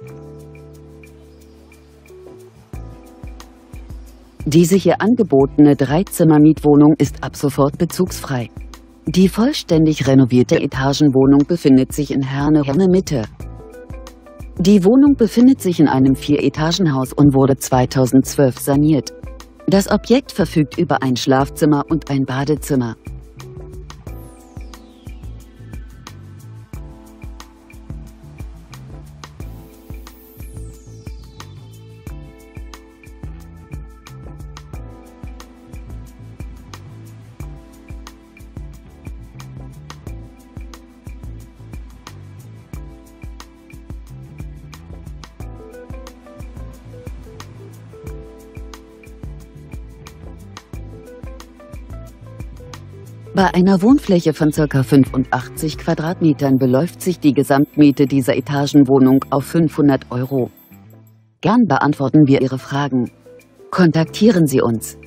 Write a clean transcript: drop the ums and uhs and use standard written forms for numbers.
Diese hier angebotene 3-Zimmer-Mietwohnung ist ab sofort bezugsfrei. Die vollständig renovierte Etagenwohnung befindet sich in Herne Mitte. Die Wohnung befindet sich in einem 4-Etagenhaus und wurde 2012 saniert. Das Objekt verfügt über ein Schlafzimmer und ein Badezimmer. Bei einer Wohnfläche von ca. 85 Quadratmetern beläuft sich die Gesamtmiete dieser Etagenwohnung auf 500 €. Gern beantworten wir Ihre Fragen. Kontaktieren Sie uns.